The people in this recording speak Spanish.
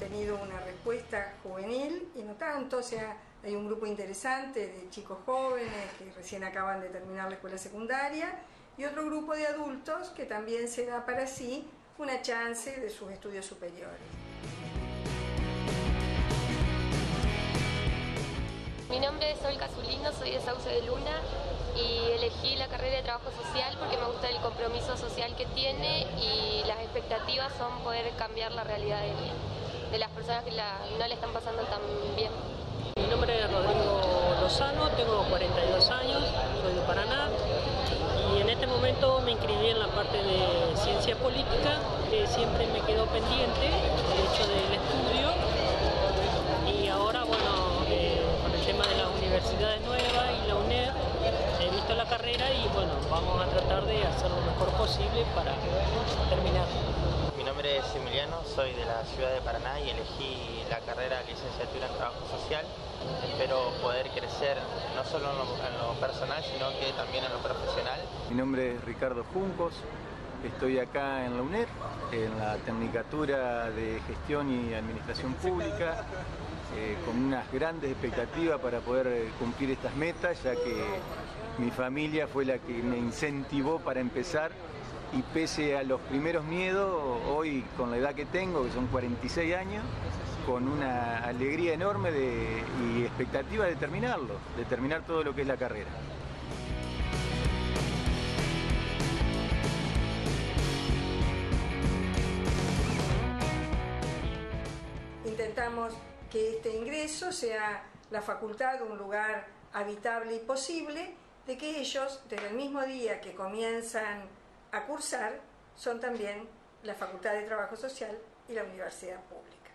tenido una respuesta juvenil y no tanto, o sea, hay un grupo interesante de chicos jóvenes que recién acaban de terminar la escuela secundaria y otro grupo de adultos que también se da para sí una chance de sus estudios superiores. Mi nombre es Sol Casulino, soy de Sauce de Luna y elegí la carrera de trabajo social porque me gusta el compromiso social que tiene y las expectativas son poder cambiar la realidad de las personas que no le están pasando tan bien. Mi nombre es Rodrigo Lozano, tengo 42 años, soy de Paraná y en este momento me inscribí en la parte de ciencia política, que siempre me quedó pendiente el hecho del estudio y ahora bueno, con el tema de las universidades nuevas y la UNED he visto la carrera y bueno, vamos a tratar de hacer lo mejor posible para terminar. Mi nombre es Emiliano, soy de la ciudad de Paraná y elegí la carrera de licenciatura en trabajo social. Espero poder crecer no solo en lo personal, sino que también en lo profesional. Mi nombre es Ricardo Juncos, estoy acá en la UNED, en la Tecnicatura de Gestión y Administración Pública, con unas grandes expectativas para poder cumplir estas metas, ya que mi familia fue la que me incentivó para empezar y pese a los primeros miedos, hoy con la edad que tengo, que son 46 años, con una alegría enorme y expectativa de terminarlo, de terminar todo lo que es la carrera. Intentamos que este ingreso sea la facultad un lugar habitable y posible, de que ellos, desde el mismo día que comienzan a cursar, son también la Facultad de Trabajo Social y la Universidad Pública.